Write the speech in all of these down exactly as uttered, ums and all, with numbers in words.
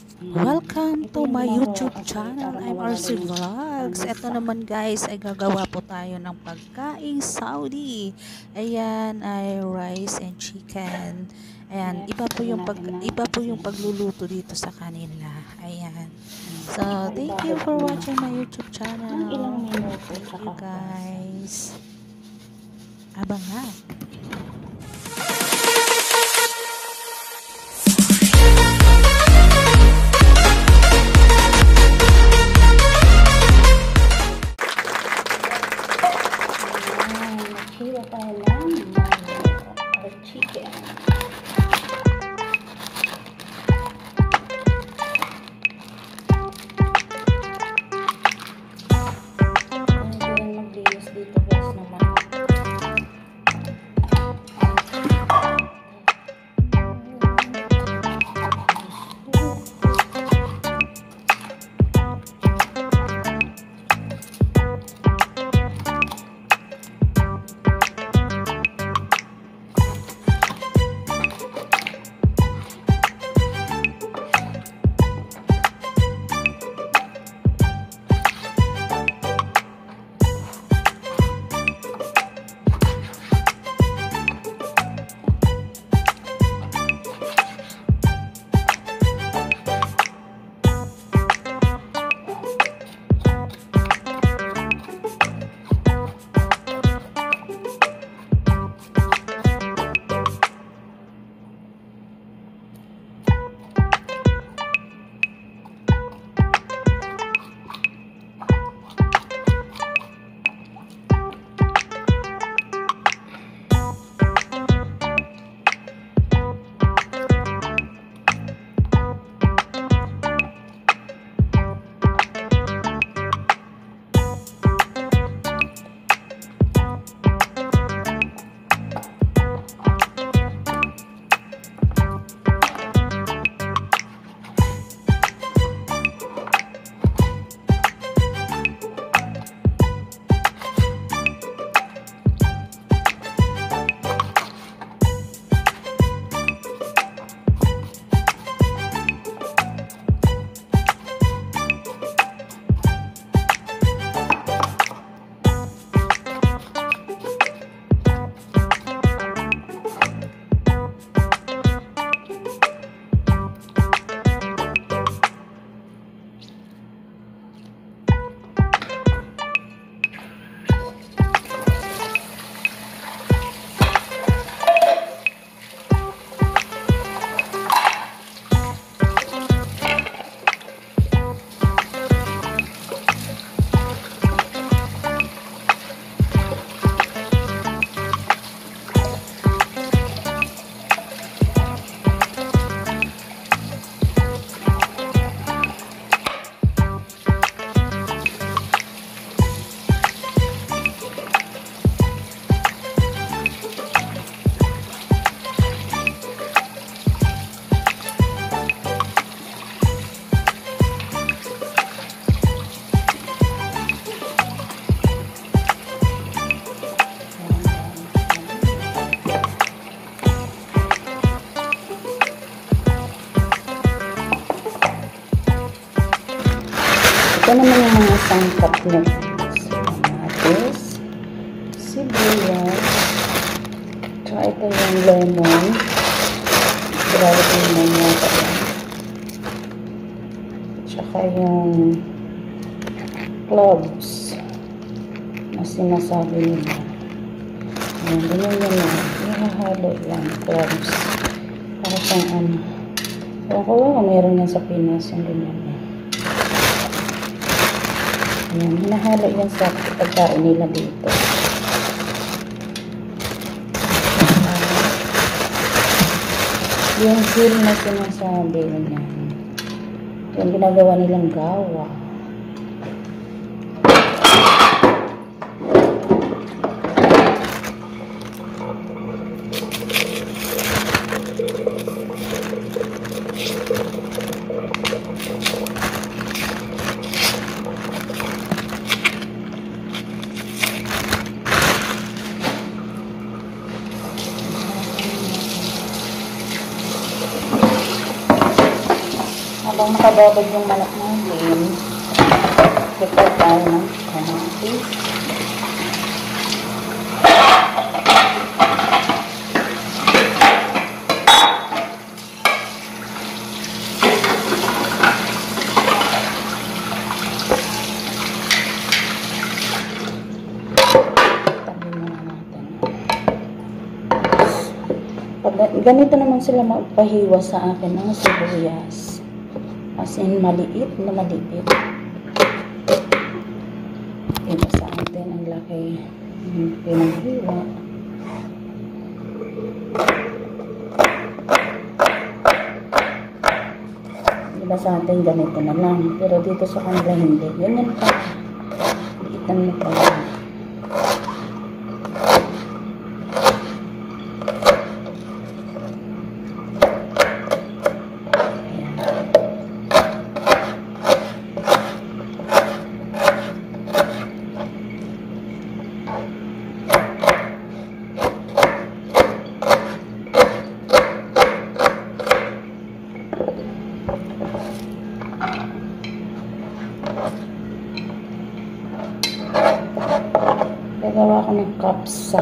Welcome to my YouTube channel. I'm R C Vlogs. Ito naman guys ay gagawa po tayo ng pagkaing Saudi. Ayan ay rice and chicken. Ayan, iba po yung pag iba po yung pagluluto dito sa kanila. Ayan. So, thank you for watching my YouTube channel. Thank you guys. Abangan. Hiwa tayo ng or chicken. Ano din maglinis dito guys naman. Ito naman yung mga sangkap na kamatis, sibuyas, tsaka ito yung lemon, grabe yung lemon tsaka yung cloves na sinasabi nila. Ayan, ganyan yun na, ihahalo lang, cloves para siyang ano, ewan ko ba mayroon yan sa Pinas yung ganyan. Ayan, hinahalo yan sa pagkain nila dito. Uh, yung seal na sinasabi niya, yung ginagawa nilang gawa. Habang makababad yung manok natin, prepare tayo ng kamatis. Pag ganito naman sila magpahiwa sa akin ng sibuyas. As in, maliit na maliit. Iba sa atin ang laki ng pinaghiwa. Iba sa atin ganito na lang. Pero dito sa kanila hindi. Ganyan pa. Liitan mo pa lang. Gagawa ko ng kapsa.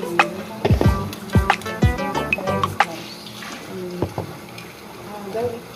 Gawin